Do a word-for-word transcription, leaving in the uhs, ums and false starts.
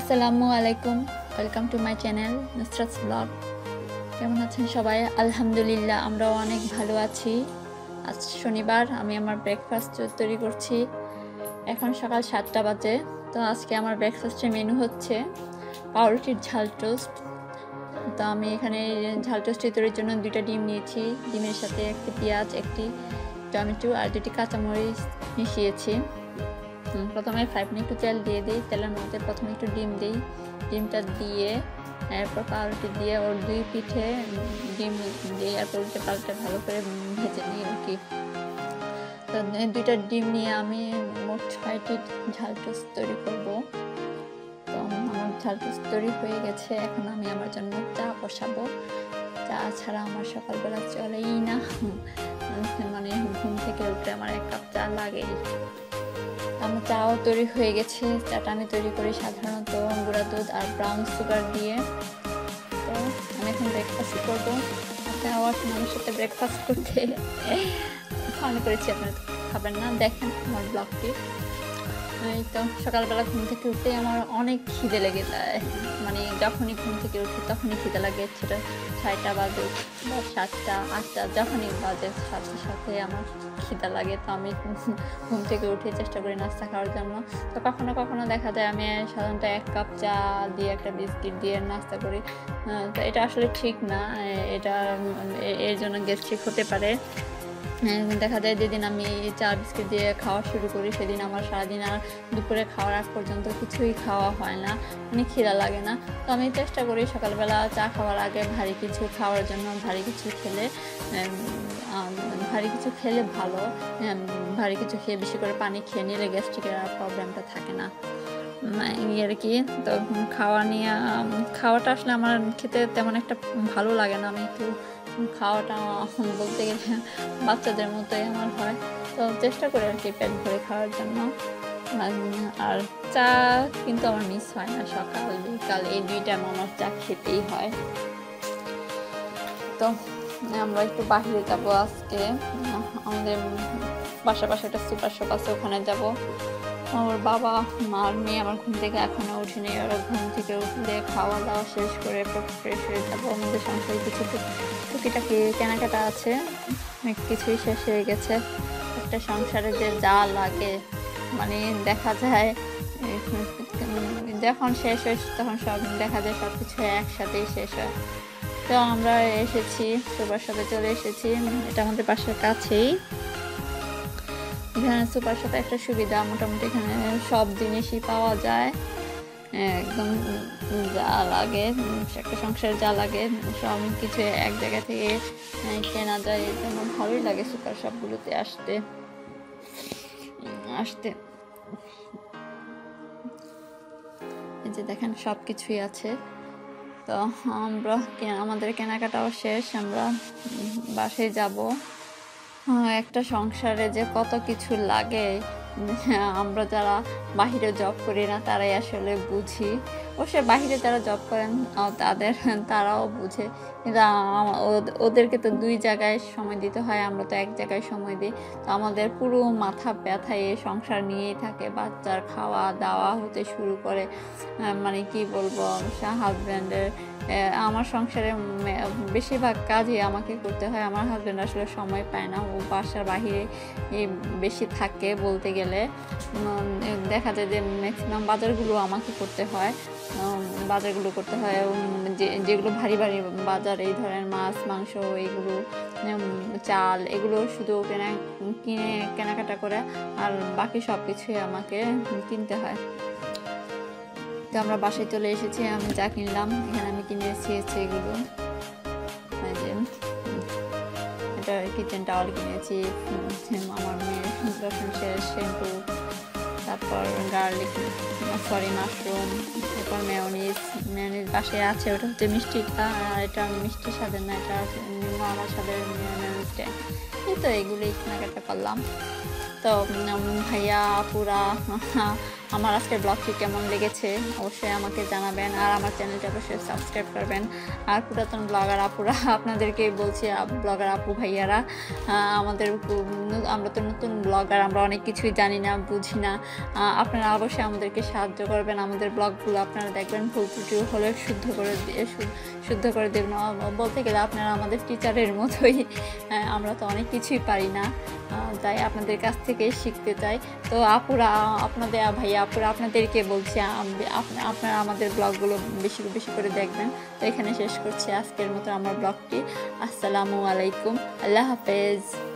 আসসালামু আলাইকুম, welcome to my channel Nusrat's blog. কেমন আছেন সবাই? আলহামদুলিল্লাহ, আমরাও অনেক ভালো আছি। আজ শনিবার, আমি আমার ব্রেকফাস্ট তৈরি করছি। এখন সকাল সাতটা বাজে। তো আজকে আমার ব্রেকফাস্টের মেনু হচ্ছে পাউরুটির ঝাল টোস্ট। তো আমি এখানে ঝাল টোস্ট তৈরির জন্য দুইটা ডিম নিয়েছি। ডিমের সাথে একটি পেঁয়াজ, একটি টমেটো আর দুটি কাঁচামরিচ মিশিয়েছি। প্রথমে ফ্রাই প্যানে একটু তেল দিয়ে দিই। তেলের মধ্যে প্রথমে একটু ডিম দিই। ডিমটা দিয়ে এরপর পাউরুটি দিয়ে ওর দুই পিঠে ডিম দিয়ে এরপর উল্টে পাল্টে ভালো করে ভেজে নিই আর কি। তো দুইটা ডিম নিয়ে আমি মোট ছয়টি ঝাল টোস্ট তৈরি করব। তো আমার ঝাল টোস্ট তৈরি হয়ে গেছে। এখন আমি আমার জন্য চা বসাবো। চা ছাড়া আমার সকালবেলা চলেই না, মানে ঘুম থেকে উঠে আমার এক কাপ চা লাগেই। আমার চাও তৈরি হয়ে গেছে। চাটা আমি তৈরি করি সাধারণত গুঁড়া দুধ আর ব্রাউন সুগার দিয়ে। তো আমি এখন ব্রেকফাস্ট করবো। আপনারা আসুন আমার সাথে ব্রেকফাস্ট করতে। মনে করেছি আপনারা খাবেন না, দেখেন আমার ব্লগটি। এই তো সকালবেলা ঘুম থেকে উঠতেই আমার অনেক খিদে লেগে যায়। মানে যখনই ঘুম থেকে উঠি তখনই খিদে লাগে। সেটা ছয়টা বাজে বা সাতটা আটটা, যখনই বাজে সাথে সাথে আমার খিদা লাগে। তো আমি ঘুম থেকে উঠে চেষ্টা করি নাস্তা খাওয়ার জন্য। তো কখনো কখনো দেখা যায় আমি সাধারণত এক কাপ চা দিয়ে একটা বিস্কিট দিয়ে নাস্তা করি। তো এটা আসলে ঠিক না, এটা এর জন্য গ্যাস্ট্রিক হতে পারে। দেখা যায় যেদিন আমি চা বিস্কিট দিয়ে খাওয়া শুরু করি সেদিন আমার সারাদিন আর দুপুরে খাওয়ার আগ পর্যন্ত কিছুই খাওয়া হয় না, মানে খিদা লাগে না। তো আমি চেষ্টা করি সকালবেলা চা খাওয়ার আগে ভারী কিছু খাওয়ার জন্য। ভারী কিছু খেলে ভারী কিছু খেলে ভালো। ভারী কিছু খেয়ে বেশি করে পানি খেয়ে নিলে গ্যাস্ট্রিকের প্রবলেমটা থাকে না এই আর কি। তো খাওয়া নিয়ে খাওয়াটা আসলে আমার খেতে তেমন একটা ভালো লাগে না। আমি একটু খাওয়াটা বলতে গেলে বাচ্চাদের মতোই আমার হয়। তো চেষ্টা করি আর কি পেট ভরে খাওয়ার জন্য। আর চা কিন্তু আমার মিস হয় না, সকাল বিকাল এই দুইটা আমার চা খেতেই হয়। তো আমরা একটু বাহিরে যাবো আজকে। আমাদের বাসা পাশে একটা সুপার শপ আছে, ওখানে যাব। আমার বাবা মার মেয়ে আমার ঘুম থেকে এখনো উঠিনি। ওরা ঘুম থেকে উঠলে খাওয়া দাওয়া শেষ করে ফ্রেশ হয়ে যাবো। আমাদের সংসারে কিছু টুকিটাকি কেনাকাটা আছে, অনেক কিছুই শেষ হয়ে গেছে। একটা সংসারে যে যা লাগে, মানে দেখা যায় যখন শেষ হয় তখন সব দেখা যায় সব কিছু একসাথেই শেষ হয়। তো আমরা এসেছি, সুপার শপে চলে এসেছি। এটা আমাদের বাসার কাছেই। এখানে সুপার শপে একটা সুবিধা, মোটামুটি এখানে সব জিনিসই পাওয়া যায়। একদম যা লাগে, একটা সংসারে যা লাগে সব কিছু এক জায়গা থেকে কেনা যায়। এর জন্য ভালোই লাগে সুপার শপগুলোতে আসতে আসতে এই যে দেখেন সব কিছুই আছে। তো আমরা আমাদের কেনাকাটাও শেষ, আমরা বাসায় যাব। একটা সংসারে যে কত কিছু লাগে আমরা যারা বাহিরে জব করি না তারাই আসলে বুঝি। অবশ্যই বাহিরে যারা জব করেন তাদের তারাও বুঝে, কিন্তু ওদেরকে তো দুই জায়গায় সময় দিতে হয়, আমরা তো এক জায়গায় সময় দিই। তো আমাদের পুরো মাথা ব্যথায় এই সংসার নিয়েই থাকে। বাচ্চার খাওয়া দাওয়া হতে শুরু করে, মানে কি বলবো, হাজব্যান্ডের আমার সংসারে বেশিরভাগ কাজই আমাকে করতে হয়। আমার হাজব্যান্ড আসলে সময় পায় না, ও বাসার বাহিরে বেশি থাকে বলতে গেলে। দেখা যায় যে ম্যাক্সিমাম বাজারগুলো আমাকে করতে হয় বাজারগুলো করতে হয় যে যেগুলো ভারী ভারী বাজার, এই ধরনের মাছ মাংস এগুলো, চাল, এগুলো শুধু কেনা কিনে কেনাকাটা করে, আর বাকি সব কিছুই আমাকে কিনতে হয়। তো আমরা বাসায় চলে এসেছি। আমি যা কিনলাম এখানে আমি কিনে এসেছি এগুলো। এটা কিচেন টাওয়াল কিনেছি, আমার মেয়ের লোশন শেষ, শ্যাম্পু, তারপর গার্লিক সরি মাশরুম, তারপর মেয়োনিজ মেয়োনিজ বাসায় আছে। ওটা হচ্ছে মিষ্টিটা, আর এটা মিষ্টি স্বাদের না, এটা নর্মাল স্বাদের মেয়োনিজটা। এই তো এগুলোই কেনাকাটা করলাম। তো ভাইয়া আপুরা আমার আজকের ব্লগটি কেমন লেগেছে অবশ্যই আমাকে জানাবেন, আর আমার চ্যানেলটি অবশ্যই সাবস্ক্রাইব করবেন। আর পুরাতন ব্লগার আপুরা আপনাদেরকে বলছি, ব্লগার আপু ভাইয়ারা, আমাদের আমরা তো নতুন ব্লগার, আমরা অনেক কিছুই জানি না, বুঝি না। আপনারা অবশ্যই আমাদেরকে সাহায্য করবেন, আমাদের ব্লগগুলো আপনারা দেখবেন, ভুল ত্রুটি হলে শুদ্ধ করে শুদ্ধ করে দেবেন। বলতে গেলে আপনারা আমাদের টিচারের মতোই, আমরা তো অনেক কিছুই পারি না, তাই আপনাদের কাছ থেকে শিখতে চাই। তো আপুরা আপনাদের ভাইয়া আপুরা আপনাদেরকে বলছি, আপনারা আমাদের ব্লগগুলো বেশি বেশি করে দেখবেন। তো এখানে শেষ করছি আজকের মতো আমার ব্লগটি। আসসালামু আলাইকুম, আল্লাহ হাফেজ।